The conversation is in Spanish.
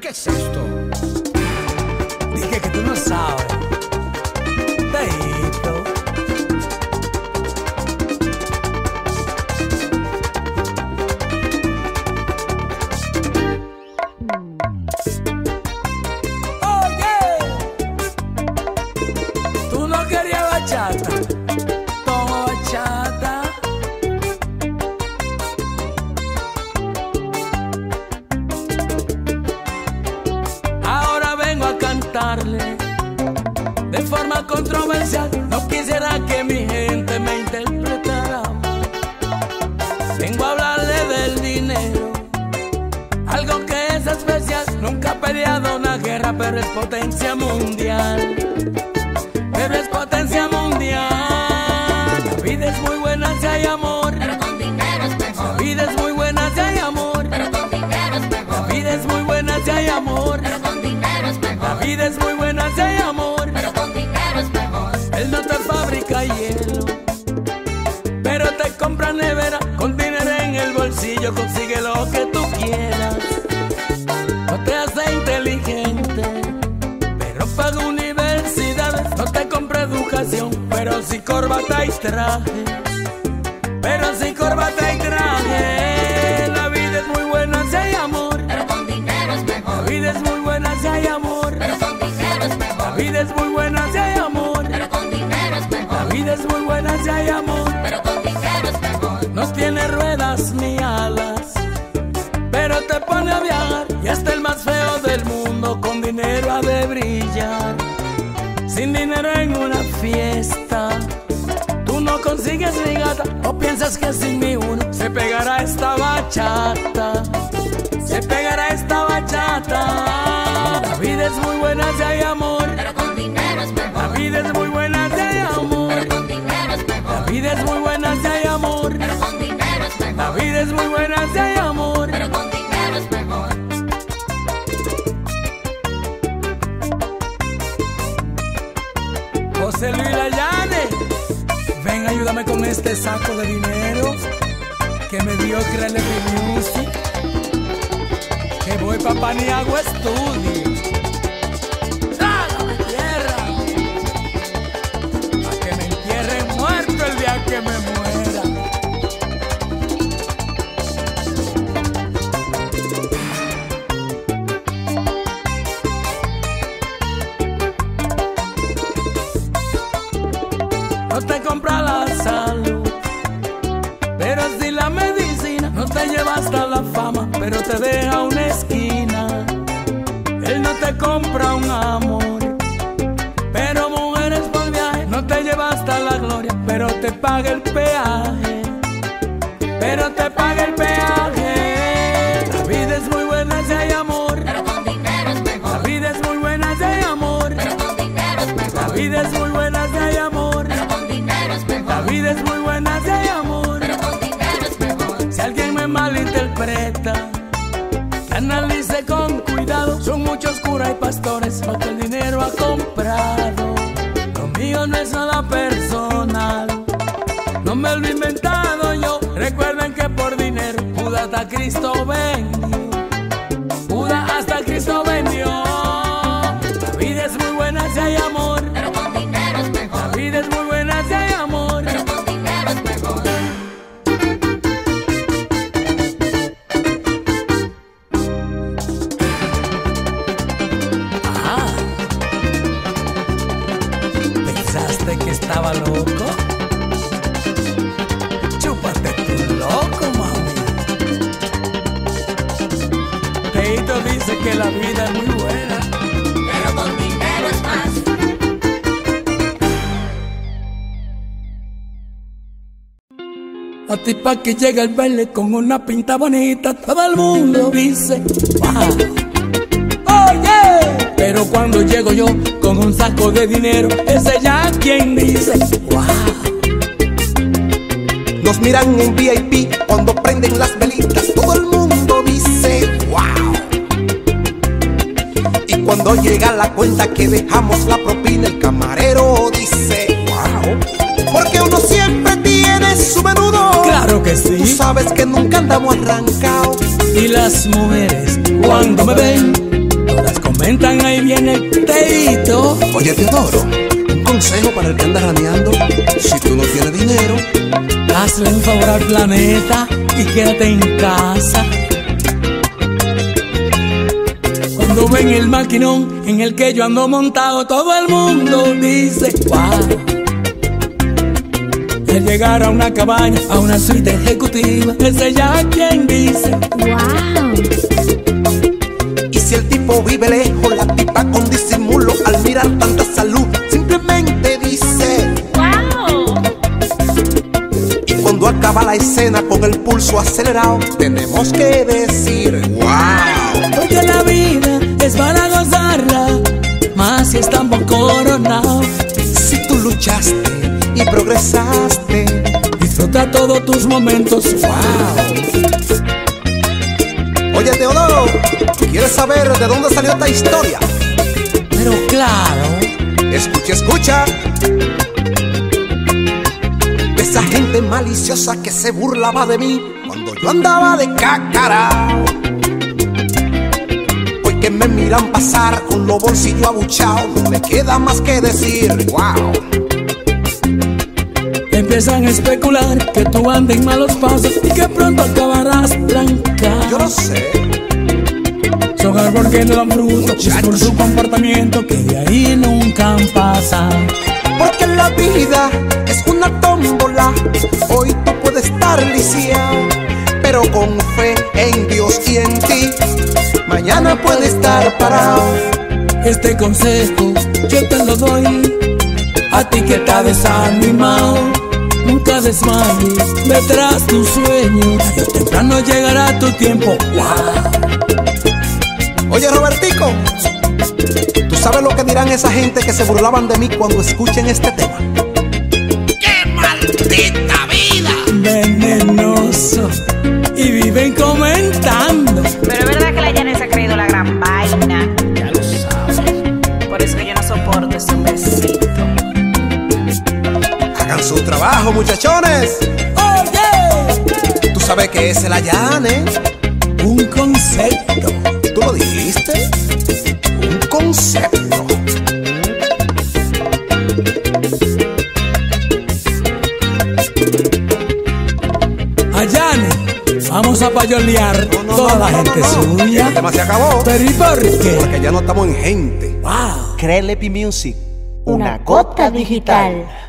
¿qué es esto? Dije que tú no sabes. Teito. Oye, tú no querías bachata. Toma bachata. Ahora vengo a cantarle de forma controversial. No quisiera que mi gente me interpretara mal. Vengo a hablarle del dinero, algo que es especial. Nunca ha peleado una guerra, pero es potencia mundial. Pero es potencia mundial. La vida es muy buena si hay amor, pero con dinero es mejor. La vida es muy buena si hay amor, Pero con dinero es mejor. La vida es muy buena si hay amor, Pero con dinero es mejor. La vida es muy buena si hay amor. Pero con dinero es mejor. Él no te fabrica hielo, pero te compra nevera. Con dinero en el bolsillo consigue lo que tú quieras. No te hace inteligente, pero paga universidades. No te compra educación, pero sí corbata y traje. Pero sí corbata y traje. La vida es muy buena si hay amor, Pero con dinero es La mejor. vida es muy buena si hay amor, Pero con dinero es La mejor. vida es muy buena si hay amor, Pero con dinero es La mejor. vida es muy buena si hay amor. Pero con dinero es mejor. No tiene ruedas ni alas, pero te pone a viajar. Y hasta el más feo del mundo con dinero ha de brillar. Sin dinero en una fiesta tú no consigues ni gata. O piensas que sin mi uno se pegará esta bachata. Se pegará esta bachata. La vida es muy buena si hay amor, Pero con dinero es La mejor. vida es muy buena si hay amor, Pero con dinero es La mejor. vida es muy buena si hay amor, Pero con dinero es La mejor. vida es muy buena si hay amor. Pero con dinero es mejor. José Luis Layane, ven, ayúdame con este saco de dinero que me dio Creative Music, que voy pa' Paniagua Studio. ¡Trágame tierra! Pa' que me entierren muerto el día que me muera. No te compra la salud, pero sí la medicina. No te lleva hasta la fama, pero te deja una esquina. Él no te compra un amor, pero mujeres por viaje. No te lleva hasta la gloria, pero te paga el peaje. Pero te paga el peaje. La vida es muy buena si hay amor, Pero con dinero es La mejor. vida es muy buena si hay amor, Pero con dinero es La mejor. vida es muy buena si hay amor, Pero con dinero es La mejor. vida es muy buena si hay amor. Pero con dinero es mejor. Si alguien me malinterpreta, que analice con cuidado. Son muchos curas y pastores lo que el dinero ha comprado. Lo mío no es nada personal, no me lo he inventado yo. Recuerden que por dinero Judas hasta Cristo vendió. Judas hasta Cristo vendió. La vida es muy buena si hay amor, Pero con dinero es La mejor. vida es muy buena si hay amor. Pero con dinero es mejor. Ah, ¿pensaste que estaba loco? Chúpate tu loco, mami. Teito dice que la vida es muy buena. Pero con dinero es más. A ti pa' que llega el baile con una pinta bonita, todo el mundo dice wow. Oye, pero cuando llego yo con un saco de dinero, ese ya quien dice wow. Nos miran en VIP cuando prenden las velitas, todo el mundo dice wow. Y cuando llega la cuenta que dejamos la propina, el camarero dice wow. Porque uno siempre tiene su menudo. Claro que sí. Tú sabes que nunca andamos arrancados. Y las mujeres cuando me ven presentan, ahí viene el teito. Oye, Teodoro, un consejo para el que anda raneando. Si tú no tienes dinero, hazle un favor al planeta y quédate en casa. Cuando ven el maquinón en el que yo ando montado, todo el mundo dice wow. Al llegar a una cabaña, a una suite ejecutiva, es ella quien dice Wow. y si el tipo vive lejos, la tipa con disimulo, al mirar tanta salud, simplemente dice. Wow. Y cuando acaba la escena con el pulso acelerado, tenemos que decir wow. porque la vida es para gozarla, más si estamos coronados. Si tú luchaste y progresaste, Disfruta todos tus momentos. wow. Oye, Teodoro, ¿quieres saber de dónde salió esta historia? Pero claro, Escucha, escucha. De esa gente maliciosa que se burlaba de mí cuando yo andaba de cacarao. Hoy que me miran pasar con los bolsillos abuchados, no me queda más que decir wow. empiezan a especular que tú andas en malos pasos y que pronto acabarás trancado. Yo lo sé. Son árboles que no dan fruto, es por su comportamiento que de ahí nunca han pasado. Porque la vida es una tómbola. Hoy tú puedes estar lisiado, pero con fe en Dios y en ti, mañana puede estar parado. Este consejo yo te lo doy a ti que estás desanimado. Nunca desmayes detrás tus sueños, tarde o temprano llegará tu tiempo. Wow. Oye, Robertico, ¿tú sabes lo que dirán esa gente que se burlaban de mí cuando escuchen este tema? ¡Qué maldita vida! Venenoso y viven comentando. Pero es verdad que la Janet se ha creído la gran vaina. Ya lo sabes. Por eso que yo no soporto ese hombrecito. Hagan su trabajo, muchachones. Oye, ¿Tú sabes qué es el allane? un concepto. ¿Tú lo dijiste? Un concepto. Ayane, vamos a payolear toda la gente suya. El tema se acabó. Pero ¿y por qué? Porque ya no estamos en gente. Wow. Crelepy Music. Una gota digital.